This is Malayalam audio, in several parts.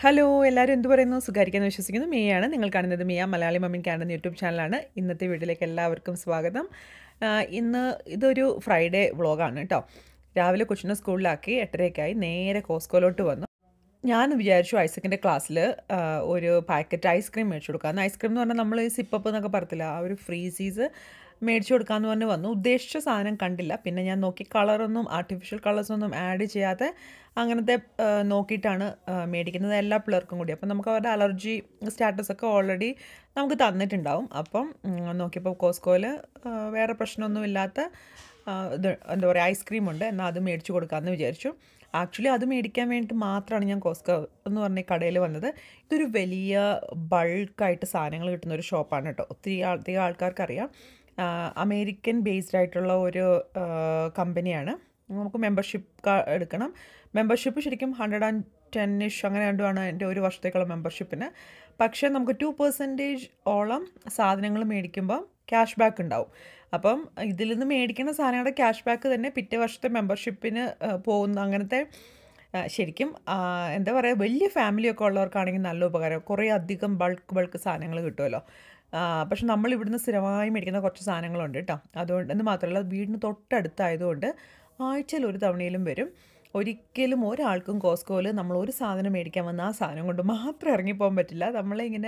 ഹലോ എല്ലാവരും എന്ത് പറയുന്നു? സുഖായിരിക്കുമെന്ന് വിശ്വസിക്കുന്നു. മിയയാണ്. നിങ്ങൾ കാണുന്നത് മിയ മലയാളി മമ്മി ക്യാൻ എന്ന യൂട്യൂബ് ചാനലാണ്. ഇന്നത്തെ വീഡിയോയിലേക്ക് എല്ലാവർക്കും സ്വാഗതം. ഇന്ന് ഇതൊരു ഫ്രൈഡേ വ്ളോഗാണ് കേട്ടോ. രാവിലെ കൊച്ചിനെ സ്കൂളിലാക്കി 8:30 നേരെ കോസ്കോയിലോട്ട് വന്നു. ഞാൻ വിചാരിച്ചു ഐസക്കിൻ്റെ ക്ലാസ്സിൽ ഒരു പാക്കറ്റ് ഐസ്ക്രീം മേടിച്ചു കൊടുക്കാമെന്ന്. ഐസ്ക്രീം എന്ന് പറഞ്ഞാൽ നമ്മൾ ഈ സിപ്പപ്പ് എന്നൊക്കെ പറയത്തില്ല, ആ ഒരു ഫ്രീസീസ് മേടിച്ചു കൊടുക്കാമെന്ന് പറഞ്ഞ് വന്നു. ഉദ്ദേശിച്ച സാധനം കണ്ടില്ല. പിന്നെ ഞാൻ നോക്കി കളറൊന്നും ആർട്ടിഫിഷ്യൽ കളേഴ്സൊന്നും ആഡ് ചെയ്യാതെ അങ്ങനത്തെ നോക്കിയിട്ടാണ് മേടിക്കുന്നത്, എല്ലാ പിള്ളേർക്കും കൂടി. അപ്പം നമുക്ക് അവരുടെ അലർജി സ്റ്റാറ്റസൊക്കെ ഓൾറെഡി നമുക്ക് തന്നിട്ടുണ്ടാവും. അപ്പം നോക്കിയപ്പോൾ കോസ്കോയിൽ വേറെ പ്രശ്നമൊന്നുമില്ലാത്ത ഇത് എന്താ പറയുക ഐസ്ക്രീം ഉണ്ട്. എന്നാൽ അത് മേടിച്ചു കൊടുക്കാമെന്ന് വിചാരിച്ചു. ആക്ച്വലി അത് മേടിക്കാൻ വേണ്ടിയിട്ട് മാത്രമാണ് ഞാൻ കോസ്കോ എന്ന് പറഞ്ഞ കടയിൽ വന്നത്. ഇതൊരു വലിയ ബൾക്കായിട്ട് സാധനങ്ങൾ കിട്ടുന്ന ഒരു ഷോപ്പാണ് കേട്ടോ. ഒത്തിരി ആൾക്കാർക്കറിയാം. അമേരിക്കൻ ബേസ്ഡ് ആയിട്ടുള്ള ഒരു കമ്പനിയാണ്. നമുക്ക് മെമ്പർഷിപ്പ് എടുക്കണം. മെമ്പർഷിപ്പ് ശരിക്കും 110-ish അങ്ങനെ രണ്ടുമാണ് എൻ്റെ ഒരു വർഷത്തേക്കുള്ള മെമ്പർഷിപ്പിന്. പക്ഷേ നമുക്ക് 2% ഓളം സാധനങ്ങൾ മേടിക്കുമ്പോൾ ക്യാഷ് ബാക്ക് ഉണ്ടാവും. അപ്പം ഇതിൽ നിന്ന് മേടിക്കുന്ന സാധനങ്ങളുടെ ക്യാഷ് ബാക്ക് തന്നെ പിറ്റേ വർഷത്തെ മെമ്പർഷിപ്പിന് പോകുന്ന അങ്ങനത്തെ ശരിക്കും എന്താ പറയുക, വലിയ ഫാമിലിയൊക്കെ ഉള്ളവർക്കാണെങ്കിൽ നല്ല ഉപകാരം. കുറേ അധികം ബൾക്ക് സാധനങ്ങൾ കിട്ടുമല്ലോ. പക്ഷെ നമ്മൾ ഇവിടുന്ന് സ്ഥിരമായി മേടിക്കുന്ന കുറച്ച് സാധനങ്ങളുണ്ട് കേട്ടോ. അതുകൊണ്ട് എന്ന് മാത്രമല്ല, വീടിന് തൊട്ടടുത്തായതുകൊണ്ട് ആഴ്ചയിൽ ഒരു തവണയിലും വരും. ഒരിക്കലും ഒരാൾക്കും കോസ്കോയിൽ നമ്മൾ ഒരു സാധനം മേടിക്കാൻ വന്ന ആ സാധനം കൊണ്ട് മാത്രം ഇറങ്ങിപ്പോകാൻ പറ്റില്ല. നമ്മളിങ്ങനെ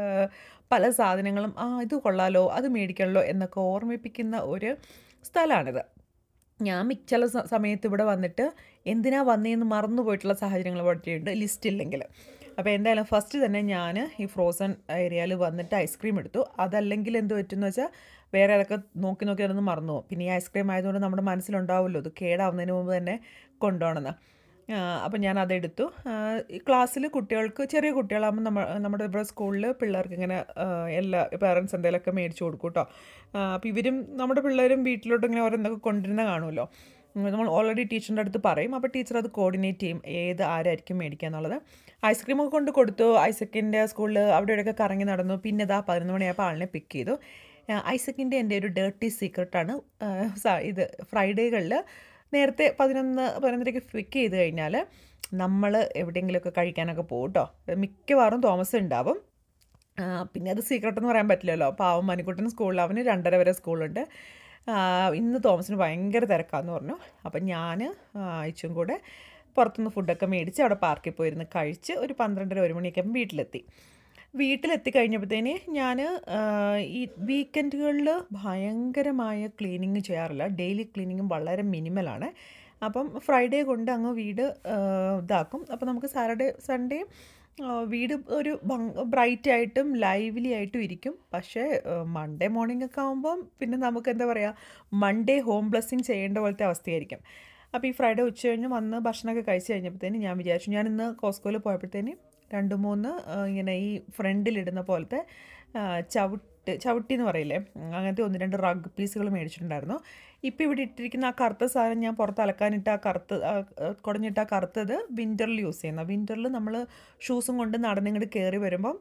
പല സാധനങ്ങളും ഇത് കൊള്ളാലോ, അത് മേടിക്കണമല്ലോ എന്നൊക്കെ ഓർമ്മിപ്പിക്കുന്ന ഒരു സ്ഥലമാണിത്. ഞാൻ ചില സമയത്ത് ഇവിടെ വന്നിട്ട് എന്തിനാ വന്നതെന്ന് മറന്നു പോയിട്ടുള്ള സാഹചര്യങ്ങൾ പറ്റിയുണ്ട്, ലിസ്റ്റ് ഇല്ലെങ്കിൽ. അപ്പോൾ എന്തായാലും ഫസ്റ്റ് തന്നെ ഞാൻ ഈ ഫ്രോസൺ ഏരിയയിൽ വന്നിട്ട് ഐസ്ക്രീം എടുത്തു. അതല്ലെങ്കിൽ എന്ത് പറ്റുമെന്ന് വെച്ചാൽ വേറെ അതൊക്കെ നോക്കി അതൊന്ന് മറന്നു പോകും. പിന്നെ ഈ ഐസ്ക്രീം ആയതുകൊണ്ട് നമ്മുടെ മനസ്സിലുണ്ടാവുമല്ലോ ഇത് കേടാവുന്നതിന് മുമ്പ് തന്നെ കൊണ്ടുപോകണമെന്ന്. അപ്പം ഞാൻ അതെടുത്തു. ഈ ക്ലാസ്സിൽ കുട്ടികൾക്ക്, ചെറിയ കുട്ടികളാകുമ്പോൾ നമ്മുടെ ഇവിടെ സ്കൂളിൽ പിള്ളേർക്ക് ഇങ്ങനെ എല്ലാ പേരൻസ് എന്തെങ്കിലുമൊക്കെ മേടിച്ച് കൊടുക്കും കേട്ടോ. അപ്പോൾ ഇവരും നമ്മുടെ പിള്ളേരും വീട്ടിലോട്ട് ഇങ്ങനെ ഓരോന്നൊക്കെ കൊണ്ടുവരുന്ന കാണുമല്ലോ. നമ്മൾ ഓൾറെഡി ടീച്ചറിൻ്റെ അടുത്ത് പറയും. അപ്പോൾ ടീച്ചർ അത് കോർഡിനേറ്റ് ചെയ്യും ആരായിരിക്കും മേടിക്കുക എന്നുള്ളത്. ഐസ്ക്രീമൊക്കെ കൊണ്ട് കൊടുത്തു. ഐസക്കിൻ്റെ സ്കൂളിൽ അവിടെ ഇവിടെയൊക്കെ കറങ്ങി നടന്നു. പിന്നെ ഇതാ 11 മണിയായപ്പോൾ ആളിനെ പിക്ക് ചെയ്തു. ഐസക്കിൻ്റെ എൻ്റെ ഒരു ഡേർട്ടി സീക്രട്ടാണ്, ഇത് ഫ്രൈഡേകളിൽ നേരത്തെ 11-11:30 പിക്ക് ചെയ്ത് കഴിഞ്ഞാൽ നമ്മൾ എവിടെയെങ്കിലുമൊക്കെ കഴിക്കാനൊക്കെ പോകും കേട്ടോ. മിക്കവാറും തോമസ് ഉണ്ടാവും. പിന്നെ അത് സീക്രട്ട് എന്ന് പറയാൻ പറ്റില്ലല്ലോ. പാവം മണിക്കുട്ടൻ സ്കൂളിൽ അവന് 2:30 വരെ സ്കൂളുണ്ട്. ഇന്ന് തോമസിന് ഭയങ്കര തിരക്കാന്ന് പറഞ്ഞു. അപ്പം ഞാൻ അയച്ചും കൂടെ പുറത്തുനിന്ന് ഫുഡൊക്കെ മേടിച്ച് അവിടെ പാർക്കിൽ പോയിരുന്ന് കഴിച്ച് ഒരു 12:30-1 മണിയൊക്കെ വീട്ടിലെത്തി കഴിഞ്ഞപ്പോഴത്തേന് ഞാൻ ഈ വീക്കെൻഡുകളിൽ ഭയങ്കരമായ ക്ലീനിങ് ചെയ്യാറില്ല. ഡെയിലി ക്ലീനിങ്ങും വളരെ മിനിമലാണ്. അപ്പം ഫ്രൈഡേ കൊണ്ട് അങ്ങ് വീട് ഇതാക്കും. അപ്പോൾ നമുക്ക് സാറ്റർഡേ സൺഡേ വീട് ഒരു ബ്രൈറ്റ് ആയിട്ടും ലൈവ്ലി ആയിട്ടും ഇരിക്കും. പക്ഷേ മൺഡേ മോർണിംഗ് ഒക്കെ ആകുമ്പം പിന്നെ നമുക്ക് എന്താ പറയുക, മൺഡേ ഹോം ബ്ലെസ്സിങ് ചെയ്യേണ്ട പോലത്തെ അവസ്ഥയായിരിക്കും. അപ്പോൾ ഈ ഫ്രൈഡേ ഉച്ച കഴിഞ്ഞ് വന്ന് ഭക്ഷണമൊക്കെ കഴിച്ച് കഴിഞ്ഞപ്പോഴത്തേന് ഞാൻ വിചാരിച്ചു, ഞാൻ ഇന്ന് കോസ്കോയിൽ പോയപ്പോഴത്തേന് 2-3 ഇങ്ങനെ ഈ ഫ്രണ്ടിലിടുന്ന പോലത്തെ ചവിട്ടി എന്ന് പറയില്ലേ, അങ്ങനത്തെ 1-2 റഗ് പീസുകൾ മേടിച്ചിട്ടുണ്ടായിരുന്നു. ഇപ്പോൾ ഇവിടെ ഇട്ടിരിക്കുന്ന ആ കറുത്ത സാധനം ഞാൻ പുറത്ത് അലക്കാനിട്ട് കുടഞ്ഞിട്ട് ആ കറുത്തത് വിൻ്ററിൽ യൂസ് ചെയ്യുന്ന. വിൻ്ററിൽ നമ്മൾ ഷൂസും കൊണ്ട് നടന്നിങ്ങോട്ട് കയറി വരുമ്പം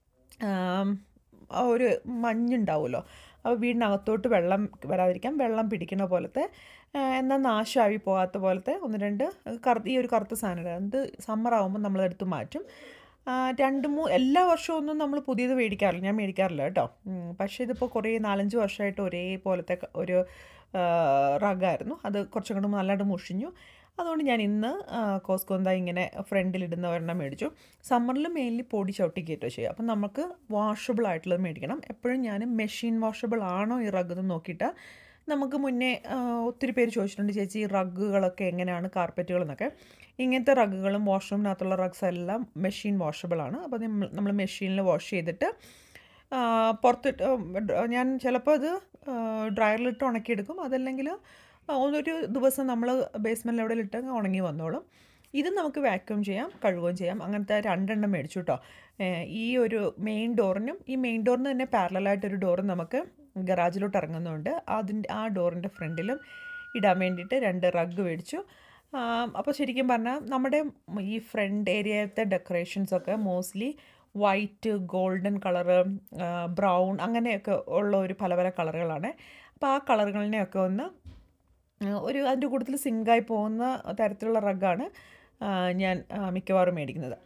ഒരു മഞ്ഞുണ്ടാവുമല്ലോ. അപ്പോൾ വീടിനകത്തോട്ട് വെള്ളം വരാതിരിക്കാൻ വെള്ളം പിടിക്കുന്ന പോലത്തെ, എന്നാൽ നാശമായി പോകാത്ത പോലത്തെ 1-2 ഈ ഒരു കറുത്ത സാധനം. അത് സമ്മറാകുമ്പോൾ നമ്മളെടുത്ത് മാറ്റും. 2-3 എല്ലാ വർഷവും ഒന്നും നമ്മൾ പുതിയത് മേടിക്കാറില്ല, ഞാൻ മേടിക്കാറില്ല കേട്ടോ. പക്ഷേ ഇതിപ്പോൾ കുറേ 4-5 വർഷമായിട്ട് ഒരേപോലത്തെ ഒരു റഗ്ഗായിരുന്നു. അത് കുറച്ചും കൂടെ നല്ലതായിട്ട് മുഷിഞ്ഞു. അതുകൊണ്ട് ഞാൻ ഇന്ന് കോസ്കോന്താ ഇങ്ങനെ ഫ്രണ്ടിലിടുന്ന ഒരെണ്ണം മേടിച്ചു. സമ്മറിൽ മെയിൻലി പൊടി ചവിട്ടി കയറ്റുക ചെയ്യുക. അപ്പം നമുക്ക് വാഷബിൾ ആയിട്ടുള്ളത് മേടിക്കണം. എപ്പോഴും ഞാൻ മെഷീൻ വാഷബിൾ ആണോ ഈ റഗ് എന്ന് നോക്കിയിട്ട്. നമുക്ക് മുന്നേ ഒത്തിരി പേര് ചോദിച്ചിട്ടുണ്ട്, ചേച്ചി ഈ റഗ്ഗുകളൊക്കെ എങ്ങനെയാണ്, കാർപ്പറ്റുകളെന്നൊക്കെ. ഇങ്ങനത്തെ റഗ്ഗുകളും വാഷ്റൂമിനകത്തുള്ള റഗ്സ് എല്ലാം മെഷീൻ വാഷബിളാണ്. അപ്പോൾ നമ്മൾ മെഷീനിൽ വാഷ് ചെയ്തിട്ട് പുറത്തിട്ട് ഞാൻ ചിലപ്പോൾ അത് ഡ്രയറിലിട്ട് ഉണക്കിയെടുക്കും. അതല്ലെങ്കിൽ ഒരു ദിവസം നമ്മൾ ബേസ്മെൻറ്റിൽ എവിടെയിലിട്ട് ഉണങ്ങി വന്നോളും. ഇത് നമുക്ക് വാക്യൂം ചെയ്യാം, കഴുകുകയും ചെയ്യാം. അങ്ങനത്തെ 2 എണ്ണം മേടിച്ചു കേട്ടോ. ഈ ഒരു മെയിൻ ഡോറിനും ഈ മെയിൻ ഡോറിന് തന്നെ പാരലായിട്ടൊരു ഡോറും നമുക്ക് ഗറാജിലോട്ട് ഇറങ്ങുന്നുണ്ട്. ആ ഡോറിൻ്റെ ഫ്രണ്ടിലും ഇടാൻ വേണ്ടിയിട്ട് 2 റഗ് മേടിച്ചു. അപ്പോൾ ശരിക്കും പറഞ്ഞാൽ നമ്മുടെ ഈ ഫ്രണ്ട് ഏരിയയിലത്തെ ഡെക്കറേഷൻസൊക്കെ mostly white, golden colour, brown അങ്ങനെയൊക്കെ ഉള്ള ഒരു പല കളറുകളാണ്. അപ്പോൾ ആ കളറുകളിനെയൊക്കെ ഒന്ന് അതിൻ്റെ കൂട്ടത്തിൽ സിങ്കായി പോകുന്ന തരത്തിലുള്ള റഗ്ഗാണ് ഞാൻ മിക്കവാറും മേടിക്കുന്നത്.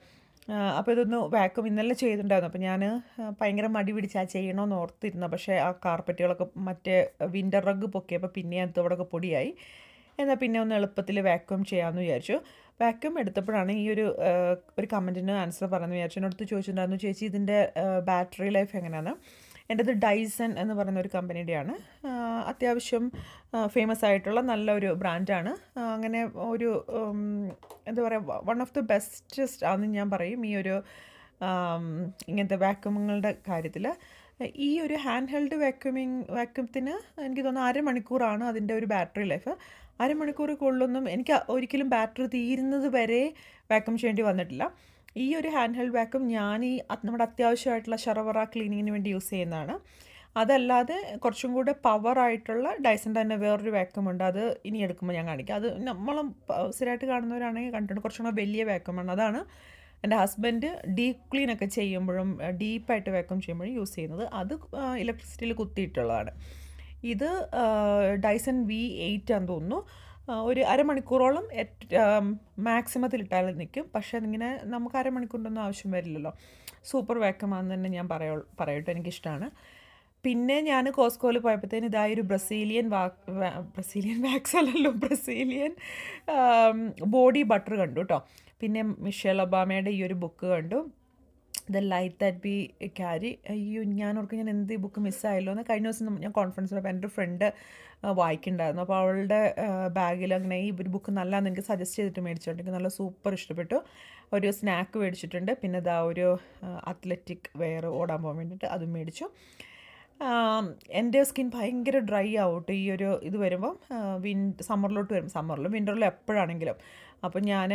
അപ്പോൾ ഇതൊന്ന് വാക്യൂം ഇന്നലെ ചെയ്തിട്ടുണ്ടായിരുന്നു. അപ്പോൾ ഞാൻ ഭയങ്കര മടി പിടിച്ച് ചെയ്യണമെന്ന് ഓർത്തിരുന്നു. പക്ഷേ ആ കാർപ്പറ്റുകളൊക്കെ മറ്റേ വിൻ്റർ റഗ് പൊക്കിയപ്പോൾ പിന്നെ അവിടെയൊക്കെ പൊടിയായി. എന്നാൽ പിന്നെ ഒന്ന് എളുപ്പത്തിൽ വാക്യൂം ചെയ്യാമെന്ന് വിചാരിച്ചു. വാക്യൂം എടുത്തപ്പോഴാണ് ഈ ഒരു കമൻറ്റിന് ആൻസർ പറയാമെന്ന് വിചാരിച്ചു. എന്നോട് ചോദിച്ചിട്ടുണ്ടായിരുന്നു, ചേച്ചി ഇതിൻ്റെ ബാറ്ററി ലൈഫ് എങ്ങനെയാണ്? എൻ്റെത് ഡൈസൺ എന്ന് പറയുന്ന ഒരു കമ്പനിയുടെയാണ്. അത്യാവശ്യം ഫേമസ് ആയിട്ടുള്ള നല്ലൊരു ബ്രാൻഡാണ്. അങ്ങനെ ഒരു എന്താ പറയുക, വൺ ഓഫ് ദി ബെസ്റ്റസ്റ്റ് ആണെന്ന് ഞാൻ പറയും ഈ ഒരു ഇങ്ങനത്തെ വാക്യൂമുകളുടെ കാര്യത്തിൽ. ഈ ഒരു ഹാൻഡ് ഹെൽഡ് വാക്യൂമത്തിന് എനിക്ക് തോന്നുന്നു 1/2 മണിക്കൂറാണ് അതിൻ്റെ ഒരു ബാറ്ററി ലൈഫ്. 1/2 മണിക്കൂർ കൊള്ളൊന്നും എനിക്ക് ഒരിക്കലും ബാറ്ററി തീരുന്നത് വരെ വാക്യൂം ചെയ്യേണ്ടി വന്നിട്ടില്ല. ഈ ഒരു ഹാൻഡ് ഹെൽഡ് വാക്യൂം ഞാൻ നമ്മുടെ അത്യാവശ്യമായിട്ടുള്ള ഷറവറ ക്ലീനിങ്ങിന് വേണ്ടി യൂസ് ചെയ്യുന്നതാണ്. അതല്ലാതെ കുറച്ചും കൂടെ പവറായിട്ടുള്ള ഡൈസൻ്റെ തന്നെ വേറൊരു വാക്യൂം ഉണ്ട്. അത് ഇനി എടുക്കുമ്പോൾ ഞാൻ കാണിക്കാം. അത് നമ്മളും സ്ഥിരമായിട്ട് കാണുന്നവരാണെങ്കിൽ കണ്ടിട്ടുണ്ട്. കുറച്ചും കൂടെ വലിയ വാക്യൂമാണ്. അതാണ് എൻ്റെ ഹസ്ബൻഡ് ഡീപ്പ് ക്ലീനൊക്കെ ചെയ്യുമ്പോഴും ഡീപ്പായിട്ട് വാക്യൂം ചെയ്യുമ്പോഴും യൂസ് ചെയ്യുന്നത്. അത് ഇലക്ട്രിസിറ്റിയിൽ കുത്തിയിട്ടുള്ളതാണ്. ഇത് ഡൈസൺ V8 ആണെന്ന് തോന്നുന്നു. ഒരു 1/2 മണിക്കൂറോളം മാക്സിമത്തിൽ ഇട്ടാൽ നിൽക്കും. പക്ഷേ അതിങ്ങനെ നമുക്ക് 1/2 മണിക്കൂറിൻ്റെ ഒന്നും ആവശ്യം വരില്ലല്ലോ. സൂപ്പർ വാക്യൂമാണെന്ന് തന്നെ ഞാൻ പറയട്ടെ, എനിക്കിഷ്ടമാണ്. പിന്നെ ഞാൻ കോസ്കോയിൽ പോയപ്പോഴത്തേന് ഇതായൊരു ബ്രസീലിയൻ വാക്സ് അല്ലല്ലോ, ബ്രസീലിയൻ ബോഡി ബട്ടർ കണ്ടു കേട്ടോ. പിന്നെ മിഷേൽ ഒബാമയുടെ ഈ ഒരു ബുക്ക് കണ്ടു, the light that be carry. അയ്യോ, ഞാൻ ഓർക്കും ഞാൻ എന്ത് ഈ ബുക്ക് മിസ്സായല്ലോ എന്ന്. കഴിഞ്ഞ ദിവസം ഞാൻ കോൺഫറൻസിൽ പോയപ്പോൾ എൻ്റെ ഒരു ഫ്രണ്ട് വായിക്കുന്നുണ്ടായിരുന്നു. അപ്പോൾ അവളുടെ ബാഗിൽ അങ്ങനെ ഈ ഒരു ബുക്ക് നല്ലതെന്ന് എനിക്ക് സജസ്റ്റ് ചെയ്തിട്ട് മേടിച്ചിട്ടുണ്ട്. എനിക്ക് നല്ല സൂപ്പർ ഇഷ്ടപ്പെട്ടു. ഒരു സ്നാക്ക് മേടിച്ചിട്ടുണ്ട്. പിന്നെ ഇതാ ഒരു അത്ലറ്റിക് വെയർ ഓടാൻ പോകാൻ വേണ്ടിയിട്ട് അതും മേടിച്ചു. എൻ്റെ സ്കിൻ ഭയങ്കര ഡ്രൈ ആവട്ടെ ഈ ഒരു ഇത് വരുമ്പം, സമ്മറിലോട്ട് വരും. സമ്മറിലും വിൻ്ററിലും എപ്പോഴാണെങ്കിലും. അപ്പം ഞാൻ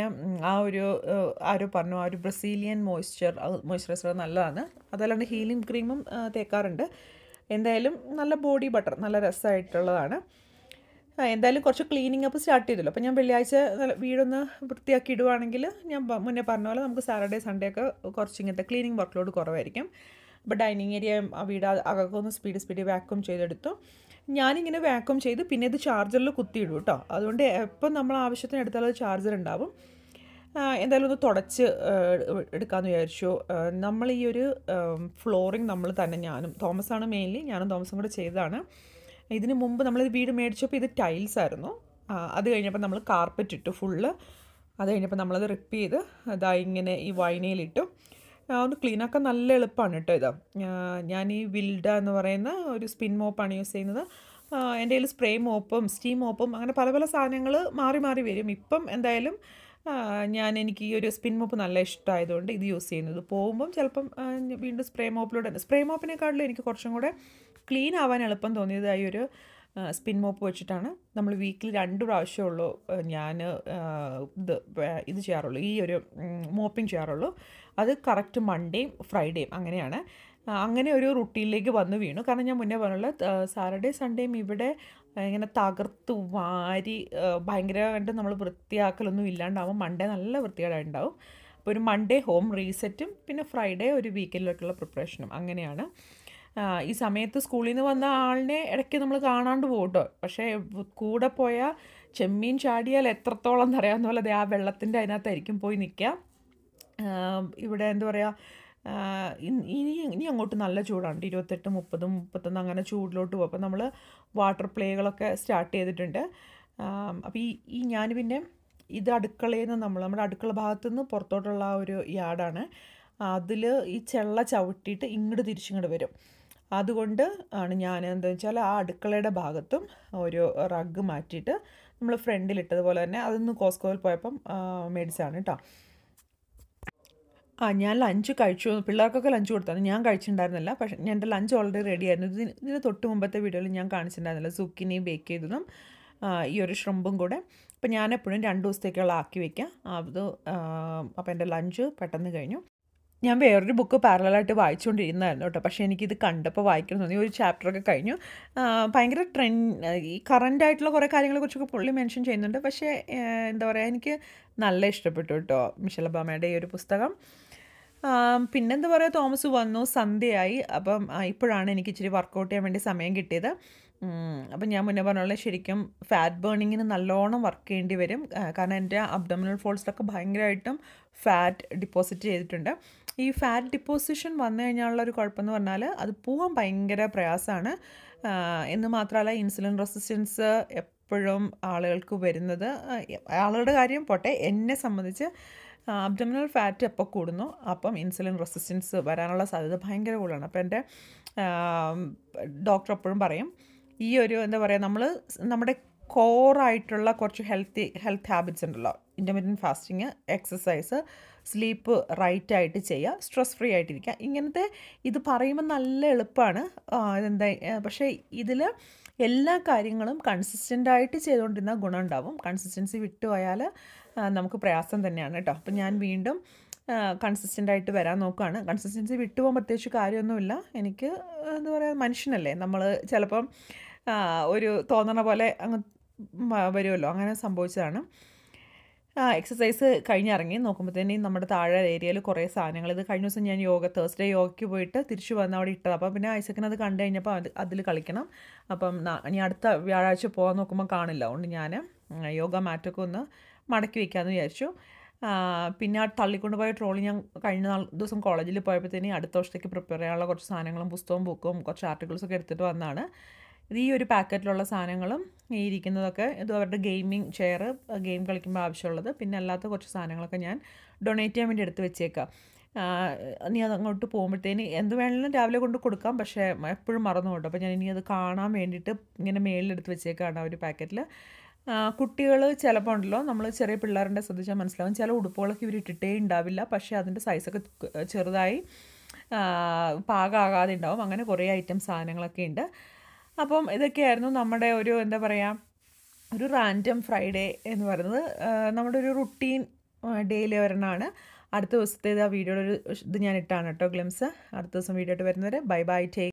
ആരോ പറഞ്ഞു ആ ഒരു ബ്രസീലിയൻ മോയ്സ്ചറൈസർ നല്ലതാണ്. അതല്ലാണ്ട് ഹീലിംഗ് ക്രീമും തേക്കാറുണ്ട്. എന്തായാലും നല്ല ബോഡി ബട്ടർ, നല്ല രസമായിട്ടുള്ളതാണ്. എന്തായാലും കുറച്ച് ക്ലീനിങ് അപ്പ് സ്റ്റാർട്ട് ചെയ്തല്ലോ. അപ്പോൾ ഞാൻ വെള്ളിയാഴ്ച വീടൊന്ന് വൃത്തിയാക്കി ഇടുവാണെങ്കിൽ ഞാൻ മുന്നേ പറഞ്ഞ പോലെ നമുക്ക് സാറ്റർഡേ സൺഡേ ഒക്കെ കുറച്ച് ഇങ്ങനത്തെ ക്ലീനിങ് വർക്ക് ലോഡ് കുറവായിരിക്കും. അപ്പോൾ ഡൈനിങ് ഏരിയ ആ വീട് അകമൊക്കെ ഒന്ന് സ്പീഡ് വാക്യൂം ചെയ്തെടുത്തു. ഞാനിങ്ങനെ വാക്യൂം ചെയ്ത് പിന്നെ ഇത് ചാർജറിൽ കുത്തിയിടും കേട്ടോ. അതുകൊണ്ട് എപ്പം നമ്മൾ ആവശ്യത്തിന് എടുത്താൽ ചാർജർ ഉണ്ടാവും. എന്തായാലും ഒന്ന് തുടച്ച് എടുക്കാമെന്ന് വിചാരിച്ചു. നമ്മൾ ഈ ഒരു ഫ്ലോറിങ് നമ്മൾ തന്നെ, തോമസാണ് മെയിൻലി, ഞാനും തോമസും കൂടെ ചെയ്തതാണ്. ഇതിന് മുമ്പ് നമ്മളിത് വീട് മേടിച്ചപ്പോൾ ഇത് ടൈൽസ് ആയിരുന്നു. അത് കഴിഞ്ഞപ്പോൾ നമ്മൾ കാർപ്പറ്റ് ഇട്ടു ഫുള്ള്. അത് കഴിഞ്ഞപ്പോൾ നമ്മളത് റിപ്പ് ചെയ്ത് ഇങ്ങനെ ഈ വൈനയിലിട്ടു. ഒന്ന് ക്ലീനാക്കാൻ നല്ല എളുപ്പമാണ് കേട്ടോ ഇത്. ഞാൻ ഈ വിൽഡ എന്ന് പറയുന്ന ഒരു സ്പിൻ മോപ്പാണ് യൂസ് ചെയ്യുന്നത്. എൻ്റെ കയ്യിൽ സ്പ്രേ മോപ്പും സ്റ്റീം മോപ്പും അങ്ങനെ പല പല സാധനങ്ങൾ മാറി വരും. ഇപ്പം എന്തായാലും എനിക്ക് ഈ ഒരു സ്പിൻ മോപ്പ് നല്ല ഇഷ്ടമായതുകൊണ്ട് ഇത് യൂസ് ചെയ്യുന്നത്. പോകുമ്പം ചിലപ്പം വീണ്ടും സ്പ്രേ മോപ്പിനെക്കാട്ടിലും എനിക്ക് കുറച്ചും കൂടെ ക്ലീൻ ആവാൻ എളുപ്പം തോന്നിയത് ഈ ഒരു സ്പിൻ മോപ്പ് വെച്ചിട്ടാണ്. നമ്മൾ വീക്കിലി 2 പ്രാവശ്യമുള്ളൂ ഞാൻ ഇത് ചെയ്യാറുള്ളൂ, ഈ ഒരു മോപ്പിംഗ് ചെയ്യാറുള്ളൂ. അത് കറക്റ്റ് മൺഡേയും ഫ്രൈഡേയും അങ്ങനെയാണ്. അങ്ങനെ ഒരു റുട്ടീനിലേക്ക് വന്ന് വീണു. കാരണം ഞാൻ മുന്നേ പറഞ്ഞുള്ള സാറ്റർഡേ സൺഡേയും ഇവിടെ ഇങ്ങനെ തകർത്ത് വാരി ഭയങ്കരമായിട്ട് നമ്മൾ വൃത്തിയാക്കലൊന്നും ഇല്ലാണ്ടാവും. മൺഡേ നല്ല വൃത്തികേടായിട്ടുണ്ടാവും. അപ്പോൾ ഒരു മൺഡേ ഹോം റീസെറ്റും പിന്നെ ഫ്രൈഡേ ഒരു വീക്കെൻഡിലേക്കുള്ള പ്രിപ്പറേഷനും അങ്ങനെയാണ്. ഈ സമയത്ത് സ്കൂളിൽ നിന്ന് വന്ന ആളിനെ ഇടയ്ക്ക് നമ്മൾ കാണാണ്ട് പോകും കേട്ടോ. പക്ഷേ കൂടെ പോയാൽ ചെമ്മീൻ ചാടിയാൽ എത്രത്തോളം എന്നറിയാവുന്ന പോലെ ആ വെള്ളത്തിൻ്റെ അതിനകത്തായിരിക്കും പോയി നിൽക്കുക. ഇവിടെ എന്താ പറയുക, ഇനി അങ്ങോട്ട് നല്ല ചൂടാണ്. 28, 30, 31 അങ്ങനെ ചൂടിലോട്ട് പോകും. അപ്പോൾ നമ്മൾ വാട്ടർ പ്ലേകളൊക്കെ സ്റ്റാർട്ട് ചെയ്തിട്ടുണ്ട്. അപ്പോൾ ഞാൻ പിന്നെ ഇത് അടുക്കളയിൽ നിന്ന് നമ്മുടെ അടുക്കള ഭാഗത്തു നിന്ന് പുറത്തോട്ടുള്ള ആ ഒരു യാർഡാണ്. അതിൽ ഈ ചെള്ള ചവിട്ടിയിട്ട് തിരിച്ചിങ്ങോട്ട് വരും. അതുകൊണ്ട് ആണ് ഞാൻ എന്താ വെച്ചാൽ ആ അടുക്കളയുടെ ഭാഗത്തും ഒരു റഗ് മാറ്റിയിട്ട് നമ്മൾ ഫ്രണ്ടിലിട്ടതുപോലെ തന്നെ അതൊന്ന് കോസ്കോയിൽ പോയപ്പം മേടിച്ചാണ് കേട്ടോ. ഞാൻ ലഞ്ച് കഴിച്ചു. പിള്ളേർക്കൊക്കെ ലഞ്ച് കൊടുത്താണ്, ഞാൻ കഴിച്ചിട്ടുണ്ടായിരുന്നില്ല. പക്ഷേ എൻ്റെ ലഞ്ച് ഓൾറെഡി റെഡി ആയിരുന്നു. ഇതിന് തൊട്ട് മുമ്പത്തെ വീഡിയോയിൽ ഞാൻ കാണിച്ചിട്ടുണ്ടായിരുന്നില്ല സുക്കിനി ബേക്ക് ചെയ്തതും ഈ ഒരു ഷ്രിമ്പും കൂടെ. അപ്പോൾ ഞാൻ എപ്പോഴും 2 ദിവസത്തേക്കുള്ള ആക്കി വയ്ക്കാം. അപ്പോൾ എൻ്റെ ലഞ്ച് പെട്ടെന്ന് കഴിഞ്ഞു. ഞാൻ വേറൊരു ബുക്ക് പാരലായിട്ട് വായിച്ചുകൊണ്ടിരുന്നായിരുന്നു കേട്ടോ. പക്ഷേ എനിക്കിത് കണ്ടപ്പോൾ വായിക്കണം തോന്നി. ഒരു ചാപ്റ്ററൊക്കെ കഴിഞ്ഞു. ഭയങ്കര ഈ കറൻ്റായിട്ടുള്ള കുറേ കാര്യങ്ങളെക്കുറിച്ചൊക്കെ പുള്ളി മെൻഷൻ ചെയ്യുന്നുണ്ട്. പക്ഷേ എന്താ പറയുക, എനിക്ക് നല്ല ഇഷ്ടപ്പെട്ടു കേട്ടോ മിഷേൽ ഒബാമയുടെ ഈ ഒരു പുസ്തകം. പിന്നെന്താ പറയുക, തോമസ് വന്നു, സന്ധ്യയായി. അപ്പം ഇപ്പോഴാണ് എനിക്ക് ഇച്ചിരി വർക്കൗട്ട് ചെയ്യാൻ വേണ്ടി സമയം കിട്ടിയത്. അപ്പം ഞാൻ മുന്നേ പറഞ്ഞ പോലെ ശരിക്കും ഫാറ്റ് ബേണിങ്ങിന് നല്ലോണം വർക്ക് ചെയ്യേണ്ടി വരും. കാരണം എൻ്റെ അബ്ഡോമിനൽ ഫോൾസിലൊക്കെ ഭയങ്കരമായിട്ടും ഫാറ്റ് ഡിപ്പോസിറ്റ് ചെയ്തിട്ടുണ്ട്. ഈ ഫാറ്റ് ഡിപ്പോസിഷൻ വന്നു കഴിഞ്ഞാലുള്ള ഒരു കുഴപ്പമെന്ന് പറഞ്ഞാൽ അത് പോകാൻ ഭയങ്കര പ്രയാസമാണ്. എന്ന് മാത്രമല്ല ഇൻസുലിൻ റെസിസ്റ്റൻസ് എപ്പോഴും ആളുകൾക്ക് വരുന്നത്, ആളുകളുടെ കാര്യം പോട്ടെ, എന്നെ സംബന്ധിച്ച് അബ്ഡോമിനൽ ഫാറ്റ് എപ്പോൾ കൂടുന്നു അപ്പം ഇൻസുലിൻ റെസിസ്റ്റൻസ് വരാനുള്ള സാധ്യത ഭയങ്കര കൂടുതലാണ്. അപ്പോൾ എൻ്റെ ഡോക്ടർ എപ്പോഴും പറയും ഈ ഒരു എന്താ പറയുക, നമ്മുടെ കോറായിട്ടുള്ള കുറച്ച് ഹെൽത്ത് ഹാബിറ്റ്സ് ഉണ്ടല്ലോ, ഇൻ്റർമീഡിയറ്റ് ഫാസ്റ്റിങ്, എക്സസൈസ്, സ്ലീപ്പ് റൈറ്റായിട്ട് ചെയ്യുക, സ്ട്രെസ് ഫ്രീ ആയിട്ടിരിക്കുക, ഇങ്ങനത്തെ ഇത് പറയുമ്പോൾ നല്ല എളുപ്പമാണ്. ഇതെന്താ പക്ഷേ ഇതിൽ എല്ലാ കാര്യങ്ങളും കൺസിസ്റ്റൻ്റായിട്ട് ചെയ്തുകൊണ്ടിരുന്ന ഗുണം ഉണ്ടാവും. കൺസിസ്റ്റൻസി വിട്ടുപോയാൽ നമുക്ക് പ്രയാസം തന്നെയാണ് കേട്ടോ. അപ്പം ഞാൻ വീണ്ടും കൺസിസ്റ്റൻ്റായിട്ട് വരാൻ നോക്കുകയാണ്. കൺസിസ്റ്റൻസി വിട്ടുപോകാൻ പ്രത്യേകിച്ച് കാര്യമൊന്നുമില്ല. എനിക്ക് എന്താ പറയുക, മനുഷ്യനല്ലേ നമ്മൾ, ചിലപ്പം ഒരു തോന്നണ പോലെ അങ്ങ് വരുമല്ലോ, അങ്ങനെ സംഭവിച്ചതാണ്. എക്സസൈസ് കഴിഞ്ഞിറങ്ങി നോക്കുമ്പോഴത്തേനും നമ്മുടെ താഴെ ഏരിയയിൽ കുറേ സാധനങ്ങൾ, ഇത് കഴിഞ്ഞ ദിവസം ഞാൻ തേഴ്സ്ഡേ യോഗയ്ക്ക് പോയിട്ട് തിരിച്ചു വന്ന് അവിടെ ഇട്ടത്. അപ്പം പിന്നെ ഐസക്കിനത് കണ്ടു കഴിഞ്ഞപ്പോൾ അതിൽ കളിക്കണം. അപ്പം ഇനി അടുത്ത വ്യാഴാഴ്ച പോകാൻ നോക്കുമ്പോൾ കാണില്ല. അതുകൊണ്ട് ഞാൻ യോഗ മാറ്റൊക്കെ ഒന്ന് മടക്കി വയ്ക്കാമെന്ന് വിചാരിച്ചു. പിന്നെ ആ തള്ളിക്കൊണ്ട് പോയ ട്രോളി ഞാൻ കഴിഞ്ഞ ദിവസം കോളേജിൽ പോയപ്പോഴത്തേനും അടുത്ത വർഷത്തേക്ക് പ്രിപ്പയർ ചെയ്യാനുള്ള കുറച്ച് സാധനങ്ങളും പുസ്തകവും ബുക്കും കുറച്ച് ആർട്ടിക്കിൾസൊക്കെ എടുത്തിട്ട് വന്നതാണ്. ഇത് ഈ ഒരു പാക്കറ്റിലുള്ള സാധനങ്ങളും ഈ ഇരിക്കുന്നതൊക്കെ ഇത് അവരുടെ ഗെയിമിംഗ് ചെയർ, ഗെയിം കളിക്കുമ്പോൾ ആവശ്യമുള്ളത്, പിന്നെ അല്ലാത്ത കുറച്ച് സാധനങ്ങളൊക്കെ ഞാൻ ഡൊണേറ്റ് ചെയ്യാൻ വേണ്ടി എടുത്ത് വെച്ചേക്കാം. ഇനി അത് അങ്ങോട്ട് പോകുമ്പോഴത്തേന് എന്ത് വേണമെങ്കിലും രാവിലെ കൊണ്ട് കൊടുക്കാം, പക്ഷേ എപ്പോഴും മറന്നു പോട്ടോ. അപ്പോൾ ഞാൻ ഇനി അത് കാണാൻ വേണ്ടിയിട്ട് ഇങ്ങനെ മേളിലെടുത്ത് വെച്ചേക്കാണ് ആ ഒരു പാക്കറ്റിൽ. കുട്ടികൾ ചിലപ്പോൾ ഉണ്ടല്ലോ, നമ്മൾ ചെറിയ പിള്ളേരുടെ ശ്രദ്ധിച്ചാൽ മനസ്സിലാവും, ചില ഉടുപ്പുകളൊക്കെ ഇവർ ഇട്ടിട്ടേ ഉണ്ടാവില്ല, പക്ഷേ അതിൻ്റെ സൈസൊക്കെ ചെറുതായി പാകമാകാതെ ഉണ്ടാവും. അങ്ങനെ കുറേ ഐറ്റം സാധനങ്ങളൊക്കെ ഉണ്ട്. അപ്പം ഇതൊക്കെയായിരുന്നു നമ്മുടെ ഒരു എന്താ പറയുക, ഒരു റാൻഡം ഫ്രൈഡേ എന്ന് പറയുന്നത്. നമ്മുടെ ഒരു റുട്ടീൻ ഡെയിലി ഒരെണ്ണമാണ്. അടുത്ത ദിവസത്തേത് ആ വീഡിയോയുടെ ഒരു ഇത് ഞാൻ ഇട്ടാണ് കേട്ടോ, ഗ്ലിംസ്. അടുത്ത ദിവസം വീഡിയോ ആയിട്ട് വരുന്നവരെ ബൈ ബൈ, ടേക്ക്